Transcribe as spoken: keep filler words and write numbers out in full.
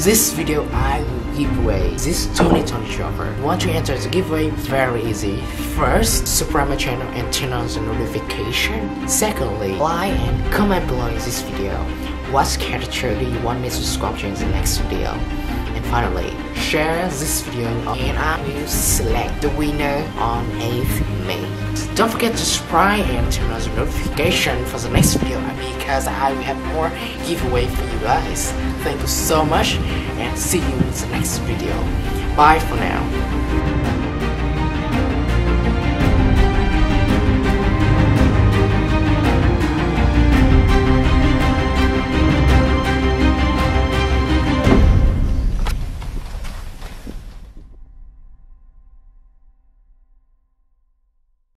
this video I will give away this twenty twenty chopper. Want to enter the giveaway? Very easy. First, subscribe my channel and turn on the notification. Secondly, like and comment below in this video what character do you want me to subscribe to in the next video. And finally, share this video and I will select the winner on eighth May. Don't forget to subscribe and turn on the notification for the next video because I will have more giveaway for you guys. Thank you so much and see you in the next video. Bye for now.